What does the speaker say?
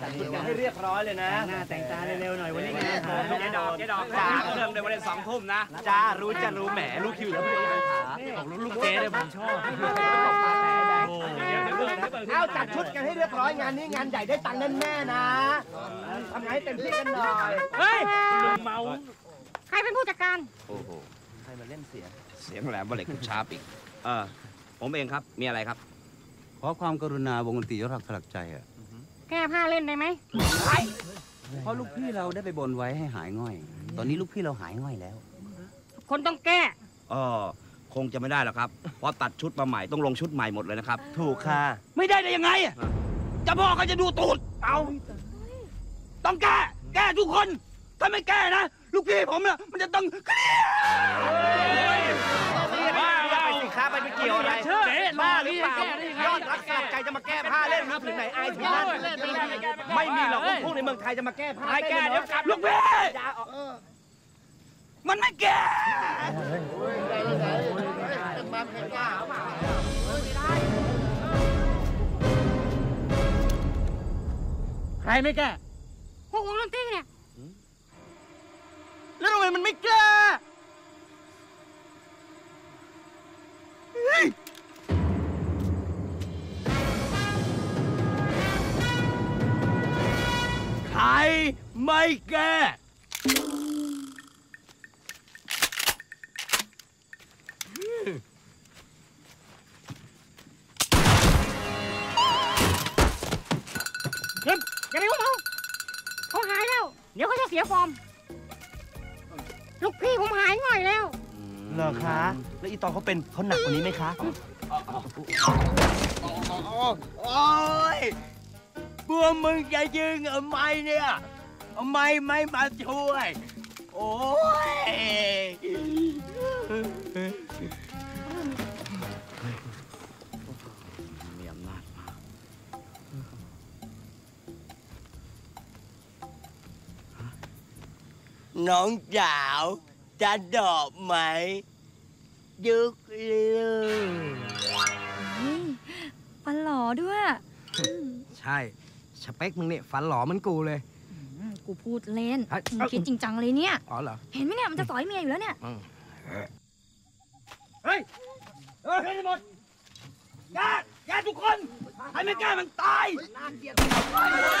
จัดชุดกันให้เรียบร้อยเลยนะหน้าแต่งตาเร็วๆหน่อยวันนี้งานเจ๊ดอกจ้าเริ่มในวันนี้2 ทุ่มนะจ้ารู้จะรู้แหมรู้คิวแล้วพี่งานขาของลูกเจ๊เนี่ยผมชอบเอาจัดชุดกันให้เรียบร้อยงานนี้งานใหญ่ได้ตังค์แน่ๆนะทำงานให้เต็มที่กันหน่อยเฮ้ยเมาใครเป็นผู้จัดการโอ้โหใครมาเล่นเสียงแหลมบริกชาปิกผมเองครับมีอะไรครับขอความกรุณาวงดนตรียอดรักสลักใจอ่ะแก้ผ้าเล่นได้ไหมเพราะลูกพี่เราได้ไปบนไว้ให้หายง่อยตอนนี้ลูกพี่เราหายง่อยแล้วคนต้องแก้คงจะไม่ได้หรอกครับเพราะตัดชุดมาใหม่ต้องลงชุดใหม่หมดเลยนะครับถูกค่ะไม่ได้ยังไงจะพ่อเขาจะดูตูดเอาต้องแก้ทุกคนถ้าไม่แก้นะลูกพี่ผมน่ะมันจะต้องเครียดบ้าไปสิค้าไปเกี่ยวอะไรเจ๊บ้าหรือเปล่ายอดรักสลักใจจะมาแก้ผ้าเล่นรู้ถึงไหนอายถึงนั่นไม่มีหรอกพวกในเมืองไทยจะมาแก้ผ้าแก้เดี๋ยวกลับลูกพี่มันไม่แก้ใครไม่แก้พวกวงดนตรีเนี่ยแล้วทำไมมันไม่แก้ใครไม่แก้อย่าไปยุ่งเขาหายแล้วเดี๋ยวเขาจะเสียฟอร์มลูกพี่ผมหายง่อยแล้วเหรอคะแล้วอีตอนเขาเป็นเขาหนักกว่านี้ไหมคะโอ้ยพวกมึงจะยิงทำไมเนี่ยทำไมไม่มาช่วยโอ้ยมีอำนาจมากน้องสาวจะดอกไหมยึกเลยฟันหล่อด้วยใช่สเปคมึงเนี่ยฟันหล่อมันกูเลยกูพูดเล่นมึงคิดจริงจังเลยเนี่ยอ๋อเหรอเห็นไหมเนี่ยมันจะสอยเมียอยู่แล้วเนี่ยเฮ้ยให้หมดแกทุกคนใครไม่แก้มันตายน่าเกลียด